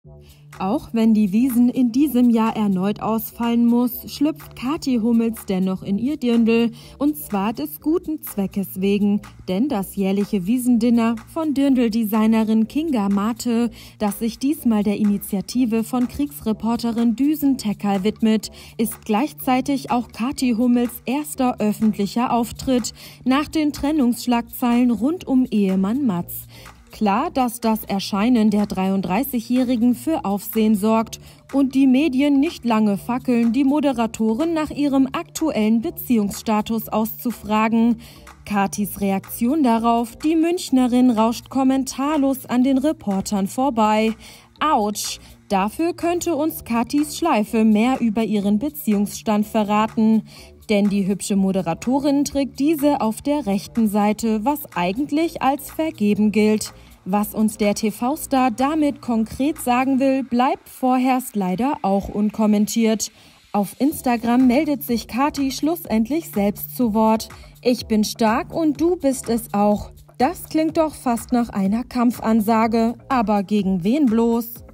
Auch wenn die Wiesn in diesem Jahr erneut ausfallen muss, schlüpft Kathi Hummels dennoch in ihr Dirndl, und zwar des guten Zweckes wegen. Denn das jährliche Wiesndinner von Dirndl-Designerin Kinga Mate, das sich diesmal der Initiative von Kriegsreporterin Düsen Tekal widmet, ist gleichzeitig auch Kathi Hummels erster öffentlicher Auftritt nach den Trennungsschlagzeilen rund um Ehemann Mats. Klar, dass das Erscheinen der 33-Jährigen für Aufsehen sorgt und die Medien nicht lange fackeln, die Moderatorin nach ihrem aktuellen Beziehungsstatus auszufragen. Kathis Reaktion darauf: Die Münchnerin rauscht kommentarlos an den Reportern vorbei. Autsch! Dafür könnte uns Kathis Schleife mehr über ihren Beziehungsstand verraten. Denn die hübsche Moderatorin trägt diese auf der rechten Seite, was eigentlich als vergeben gilt. Was uns der TV-Star damit konkret sagen will, bleibt vorerst leider auch unkommentiert. Auf Instagram meldet sich Kathi schlussendlich selbst zu Wort. Ich bin stark und du bist es auch. Das klingt doch fast nach einer Kampfansage. Aber gegen wen bloß?